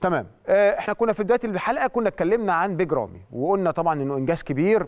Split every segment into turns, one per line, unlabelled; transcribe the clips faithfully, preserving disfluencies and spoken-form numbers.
تمام. احنا كنا في بدايه الحلقه كنا اتكلمنا عن بيج رامي وقلنا طبعا انه انجاز كبير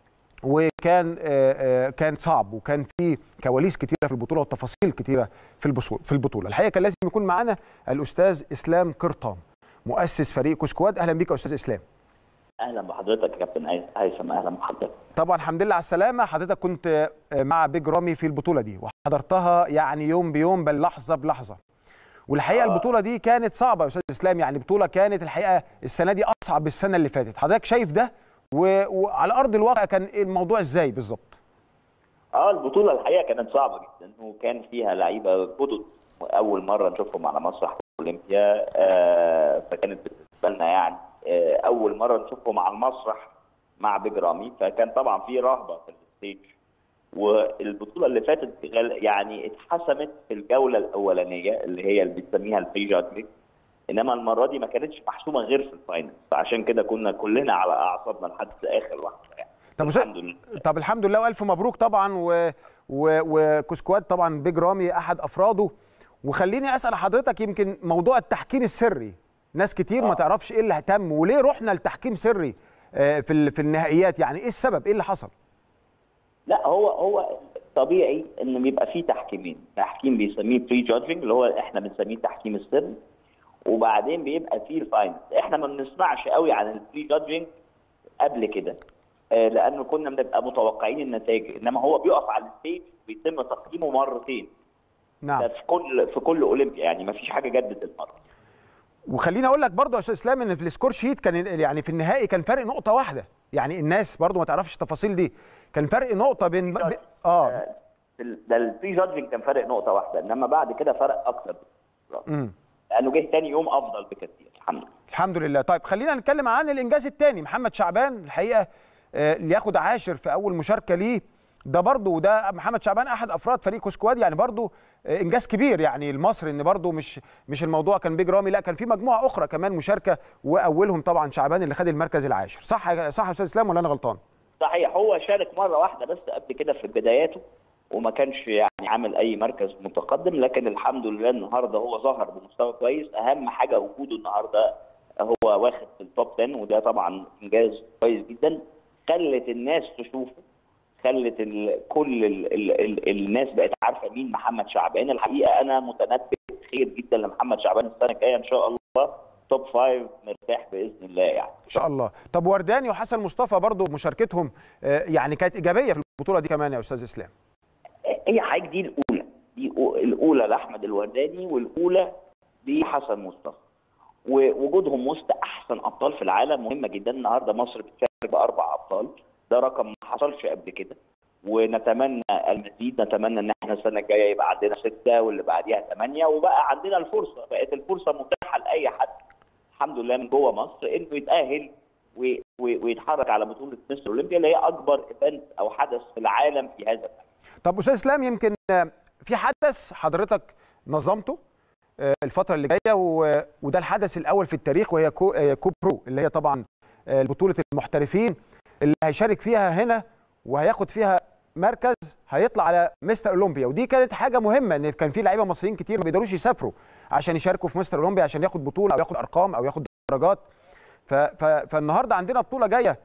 وكان كان صعب وكان في كواليس كتيره في البطوله وتفاصيل كتيره في في البطوله. الحقيقه كان لازم يكون معانا الاستاذ اسلام قرطام مؤسس فريق كوسكواد. اهلا بيك يا استاذ اسلام.
اهلا بحضرتك يا كابتن هيثم. اهلا بحضرتك.
طبعا الحمد لله على السلامه. حضرتك كنت مع بيج رامي في البطوله دي وحضرتها يعني يوم بيوم بل لحظه بلحظه. والحقيقه آه. البطوله دي كانت صعبه يا استاذ اسلام، يعني بطوله كانت الحقيقه السنه دي اصعب من السنه اللي فاتت. حضرتك شايف ده و... وعلى ارض الواقع كان الموضوع ازاي بالظبط؟
اه البطوله الحقيقه كانت صعبه جدا وكان فيها لعيبه جدد اول مره نشوفهم على مسرح اولمبيا، آه فكانت بالنسبه لنا يعني آه اول مره نشوفهم على المسرح مع بيج رامي، فكان طبعا في رهبه في الستيج. والبطوله اللي فاتت يعني اتحسمت في الجوله الاولانيه اللي هي اللي بنسميها البري جادجمنت، انما المره دي ما كانتش محسومه غير في الفاينل، فعشان كده كنا كلنا على اعصابنا لحد اخر لحظه يعني.
طب الحمد لله. طب الحمد لله والف مبروك طبعا و... و... وكوسكواد طبعا بيج رامي احد افراده. وخليني اسال حضرتك يمكن موضوع التحكيم السري، ناس كتير آه. ما تعرفش ايه اللي اهتم وليه رحنا لتحكيم سري في في النهائيات، يعني ايه السبب؟ ايه اللي حصل؟
لا هو هو طبيعي ان بيبقى فيه تحكيمين، تحكيم بيسميه بري جادجنج اللي هو احنا بنسميه تحكيم السر، وبعدين بيبقى فيه الفاينل. احنا ما بنسمعش قوي عن البري جادجنج قبل كده آه لانه كنا بنبقى متوقعين النتائج، انما هو بيقف على الستيج وبيتم تقييمه مرتين.
نعم.
ده في كل في كل اولمبيا، يعني ما فيش حاجه جدت المره.
وخليني اقول لك برضه يا استاذ اسلام ان في السكور شيت كان يعني في النهائي كان فرق نقطه واحده، يعني الناس برضه ما تعرفش التفاصيل دي، كان فرق نقطه بين ب...
اه ده البري جادجنج كان فرق نقطه واحده، انما بعد كده فرق اكتر
امم
لانه جه ثاني يوم افضل بكثير. الحمد لله.
الحمد لله. طيب خلينا نتكلم عن الانجاز الثاني، محمد شعبان الحقيقه اللي ياخد عاشر في اول مشاركه ليه، ده برضه وده محمد شعبان احد افراد فريق كوسكواد، يعني برضه انجاز كبير يعني لمصر، ان برضه مش مش الموضوع كان بيج رامي، لا كان في مجموعه اخرى كمان مشاركه واولهم طبعا شعبان اللي خد المركز العاشر. صح صح يا استاذ اسلام ولا انا غلطان؟
صحيح، هو شارك مره واحده بس قبل كده في بداياته وما كانش يعني عامل اي مركز متقدم، لكن الحمد لله النهارده هو ظهر بمستوى كويس. اهم حاجه وجوده النهارده، هو واخد في التوب عشرة وده طبعا انجاز كويس جدا، خلت الناس تشوفه، خلت ال كل ال ال ال الناس بقت عارفه مين محمد شعبان. الحقيقه انا متنبئ خير جدا لمحمد شعبان السنه الجايه ان شاء الله توب فايف مرتاح باذن الله يعني.
ان شاء الله. طب ورداني وحسن مصطفى برضو مشاركتهم يعني كانت ايجابيه في البطوله دي كمان يا استاذ اسلام.
هي حاجه دي الاولى، دي الاولى لاحمد الورداني والاولى لحسن مصطفى، ووجودهم وسط احسن ابطال في العالم مهمه جدا. النهارده مصر بتشارك باربع ابطال، ده رقم ما حصلش قبل كده، ونتمنى المزيد. نتمنى ان احنا السنه الجايه يبقى عندنا سته واللي بعديها ثمانيه، وبقى عندنا الفرصه، بقت الفرصه متاحه لاي حد الحمد لله من جوه مصر انه يتاهل ويتحرك على بطوله مستر اولمبيا اللي هي اكبر ايفنت او حدث في العالم في هذا المجال.
طب استاذ اسلام، يمكن في حدث حضرتك نظمته الفتره اللي جايه وده الحدث الاول في التاريخ، وهي كو, كو برو اللي هي طبعا بطوله المحترفين اللي هيشارك فيها هنا وهياخد فيها مركز هيطلع على مستر اولمبيا. ودي كانت حاجه مهمه ان كان في لعيبه مصريين كتير ما بيقدروش يسافروا عشان يشاركوا في مستر اولمبيا عشان ياخد بطوله او ياخد ارقام او ياخد درجات. فالنهارده عندنا بطوله جايه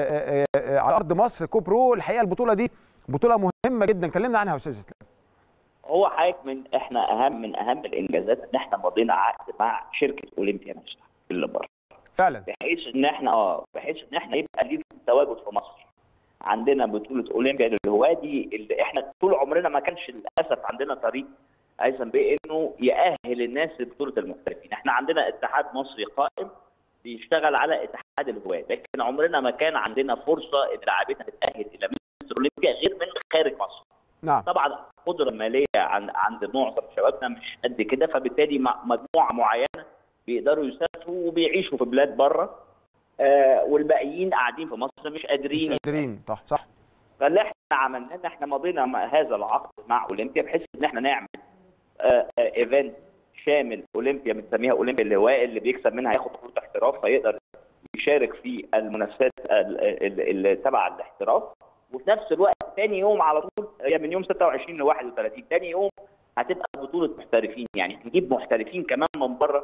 على ارض مصر كو برو. الحقيقه البطوله دي بطوله مهمه جدا، كلمنا عنها يا استاذ اسلام.
هو حضرتك من احنا اهم من اهم الانجازات ان احنا مضينا عقد مع شركه اولمبيا نفسها اللي بره
فعلا،
بحيث ان احنا اه بحيث ان احنا يبقى لينا تواجد في مصر. عندنا بطوله اولمبيا للهواه دي اللي احنا طول عمرنا ما كانش للاسف عندنا طريق هيثم بيه انه يأهل الناس لبطوله المحترفين. احنا عندنا اتحاد مصري قائم بيشتغل على اتحاد الهواه، لكن عمرنا ما كان عندنا فرصه ان لاعبتنا تتأهل الى مستر اولمبيا غير من خارج مصر.
نعم.
طبعا القدره الماليه عند عند معظم شبابنا مش قد كده، فبالتالي مجموعه معينه بيقدروا يسافروا وبيعيشوا في بلاد بره، آه والباقيين قاعدين في مصر مش قادرين
مش قادرين صح صح.
فاللي احنا عملناه ان احنا مضينا هذا العقد مع اولمبيا بحيث ان احنا نعمل آه آه ايفنت شامل. اولمبيا بنسميها اولمبيا الهواء، اللي بيكسب منها هياخد بطوله احتراف فيقدر يشارك في المنافسات اللي تبع الاحتراف. وفي نفس الوقت ثاني يوم على طول، هي من يوم ستة وعشرين لواحد وثلاثين، ثاني يوم هتبقى بطوله محترفين، يعني نجيب محترفين كمان من بره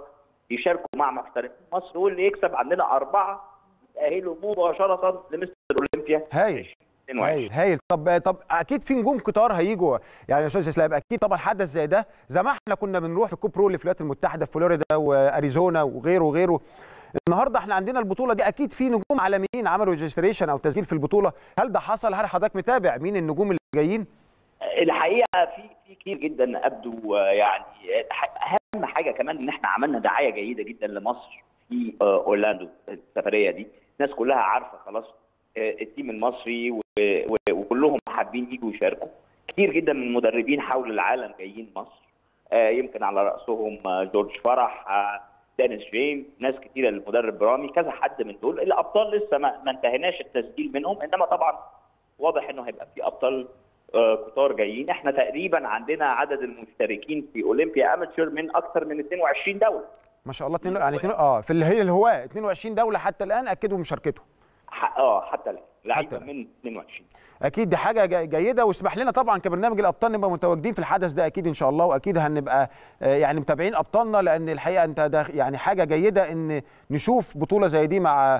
يشاركوا مع محترفين مصر، واللي يكسب عندنا اربعه يتاهلوا مباشره لمستر اولمبيا.
هايل هايل هايل. طب طب اكيد في نجوم كتار هيجوا يعني يا استاذ اسلام، اكيد طبعا حدث زي ده زي ما احنا كنا بنروح في كوب برو اللي في الولايات المتحده في فلوريدا واريزونا وغيره وغيره. النهارده احنا عندنا البطوله دي اكيد في نجوم عالميين عملوا ريجستريشن او تسجيل في البطوله، هل ده حصل؟ هل حضرتك متابع مين النجوم اللي جايين؟
الحقيقه في في كتير جدا ابدوا يعني. اهم حاجه كمان ان احنا عملنا دعايه جيده جدا لمصر في اورلاندو. السفريه دي الناس كلها عارفه خلاص التيم المصري وكلهم حابين يجوا يشاركوا. كتير جدا من المدربين حول العالم جايين مصر، يمكن على راسهم جورج فرح، دانيس جيمس، ناس كتيره، المدرب برامي، كذا حد من دول. الابطال لسه ما انتهيناش التسجيل منهم، انما طبعا واضح انه هيبقى في ابطال كتار جايين. احنا تقريبا عندنا عدد المشتركين في اولمبيا اماتشر من اكثر من اثنين وعشرين دوله.
ما شاء الله. يعني اه في اللي هي الهواه اثنين وعشرين دوله حتى الان اكدوا مشاركتهم.
اه حتى الان لعيبه من اثنين وعشرين.
اكيد دي حاجه جيده، واسمح لنا طبعا كبرنامج الابطال نبقى متواجدين في الحدث ده اكيد ان شاء الله، واكيد هنبقى يعني متابعين ابطالنا، لان الحقيقه انت ده يعني حاجه جيده ان نشوف بطوله زي دي مع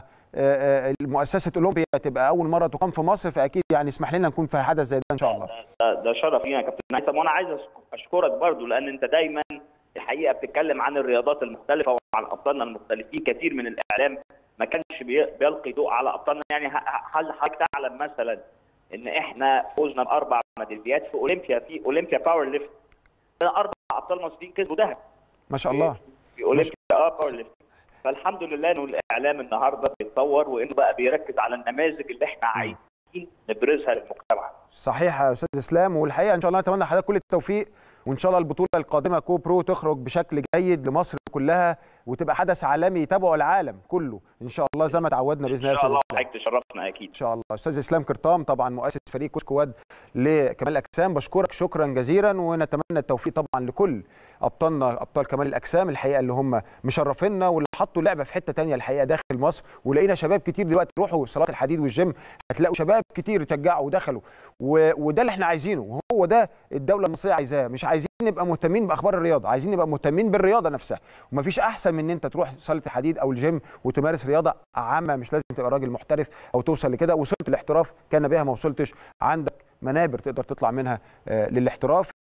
مؤسسه اولمبيا تبقى اول مره تقام في مصر، فاكيد يعني اسمح لنا نكون في حدث زي ده ان شاء الله.
ده, ده شرف لينا يا كابتن هيثم، وانا عايز اشكرك برضو لان انت دايما الحقيقه بتتكلم عن الرياضات المختلفه وعن ابطالنا المختلفين. كثير من الاعلام ما كانش بيلقي ضوء على ابطالنا. يعني هل حضرتك تعلم مثلا ان احنا فوزنا باربع ميداليات في اولمبيا في اولمبيا باور ليفت؟ اربع ابطال مصريين كسبوا ذهب
ما شاء الله
في اولمبيا اه باور ليفت. فالحمد لله انه الاعلام النهارده بيتطور وانه بقى بيركز على النماذج اللي احنا عايزين نبرزها للمجتمع.
صحيح يا استاذ اسلام، والحقيقه ان شاء الله نتمنى لحضرتك كل التوفيق، وان شاء الله البطوله القادمه كو برو تخرج بشكل جيد لمصر كلها وتبقى حدث عالمي يتابعه العالم كله ان شاء الله زي ما تعودنا باذن الله.
ان شاء الله حضرتك تشرفنا اكيد
ان شاء الله. استاذ اسلام قرطام طبعا مؤسس فريق كوس كواد لكمال الاجسام، بشكرك شكرا جزيلا، ونتمنى التوفيق طبعا لكل ابطالنا ابطال كمال الاجسام الحقيقه اللي هم مشرفينا واللي حطوا اللعبه في حته ثانيه الحقيقه داخل مصر. ولقينا شباب كتير دلوقتي روحوا صالات الحديد والجيم هتلاقوا شباب كتير اتشجعوا ودخلوا، وده اللي احنا عايزينه، وهو ده الدوله المصريه عايزاه. مش عايزين نبقى مهتمين باخبار الرياضه، عايزين نبقى مهتمين بالرياضه نفسها. ومفيش احسن من ان انت تروح صاله الحديد او الجيم وتمارس رياضه عامه، مش لازم تبقى راجل محترف او توصل لكده. وصلت الاحتراف كان بها ما وصلتش، عندك منابر تقدر تطلع منها للاحتراف.